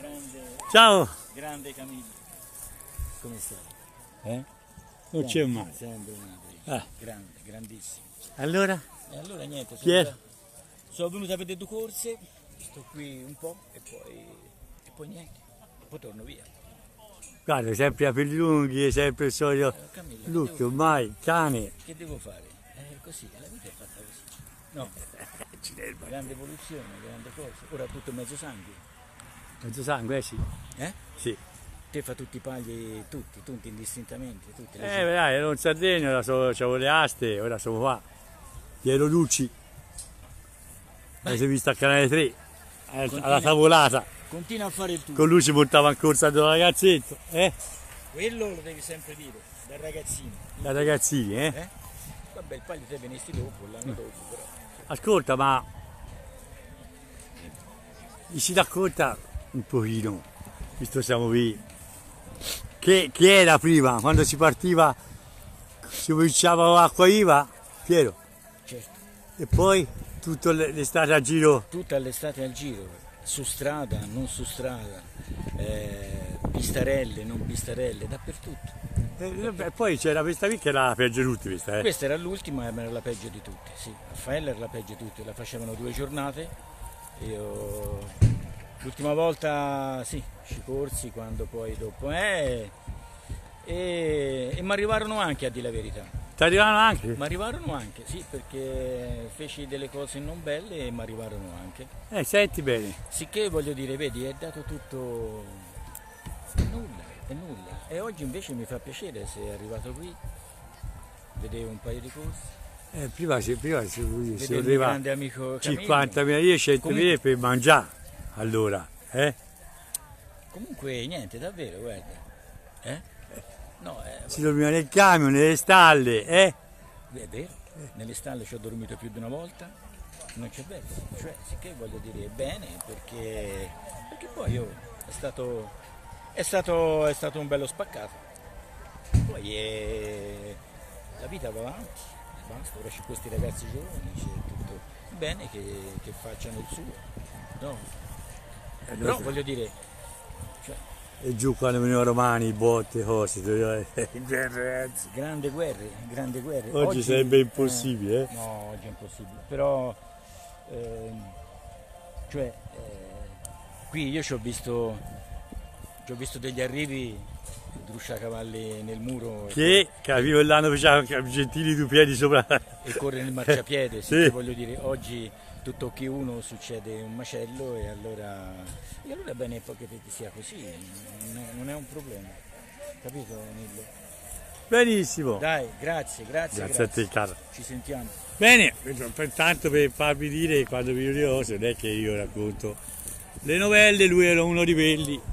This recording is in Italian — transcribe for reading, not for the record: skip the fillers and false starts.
Ciao! Grande Camillo. Come stai? Non c'è mai. Sempre una grande, grandissimo. Allora? E allora niente, Pier? sono venuto a vedere due corse, sto qui un po' e poi niente, e poi torno via. Guarda, sempre a pelli lunghi, sempre il solito Camillo, look, ormai, cane. Che devo fare? Così, la vita è fatta così. No, grande evoluzione, grande cosa. Ora tutto mezzo sangue. Mezzo sangue, sì. Sì. Te fa tutti i pagli, tutti indistintamente, tutti. Dai, ero in Sardegna, ora c'avevo le aste, ora sono qua. Piero Lucci. Si è visto al canale 3, alla tavolata. Continua a fare il tuo. Con lui ci portava in corsa da ragazzetto, Quello lo devi sempre dire, da ragazzino. Da ragazzini, Vabbè, il paglio te venesti dopo, l'anno dopo però. Ascolta, ma mi si racconta un pochino, visto siamo qui, che era prima, quando si partiva, si cominciava acqua IVA, Piero? Certo. E poi tutta l'estate a giro? Tutta l'estate al giro, su strada, non su strada, pistarelle, non pistarelle, dappertutto. E poi c'era questa qui che era la peggio di tutte, questa. Questa era l'ultima e era la peggio di tutte, sì. Raffaella era la peggio di tutte, la facevano 2 giornate. L'ultima volta, sì, ci corsi quando poi dopo. E mi arrivarono anche, a dire la verità. Ti arrivano anche? Mi arrivarono anche, sì, perché feci delle cose non belle e mi arrivarono anche. Senti bene. Sicché voglio dire, vedi, è dato tutto nulla, è nulla. E oggi invece mi fa piacere, se è arrivato qui, vedevo un paio di corsi. Prima si Vedere il voleva grande amico Camillo. 50.000 lire, 100.000 per mangiare, allora, Comunque niente, davvero, guarda. No, Si dormiva nel camion, nelle stalle, è vero, nelle stalle ci ho dormito più di una volta, non c'è verso, cioè sicché voglio dire bene perché poi è stato un bello spaccato, poi la vita va avanti, basta, ora c'è questi ragazzi giovani, c'è tutto bene che facciano il suo, no? Però voglio dire, cioè, e giù quando venivano romani, botte, cose, guerre. grandi guerre. Oggi sarebbe impossibile, No, oggi è impossibile, però qui io ci ho visto degli arrivi, drusciacavalli nel muro che capivo l'anno facevano gentili due piedi sopra e corre nel marciapiede, sì. Voglio dire, oggi tu tocchi uno, succede un macello e allora è bene che sia così, non è un problema, capito Nillo? Benissimo. Dai, grazie. Grazie a te, caro. Ci sentiamo. Bene, pertanto per farvi dire quando vi ricordo, non è che io racconto le novelle, lui era uno di quelli.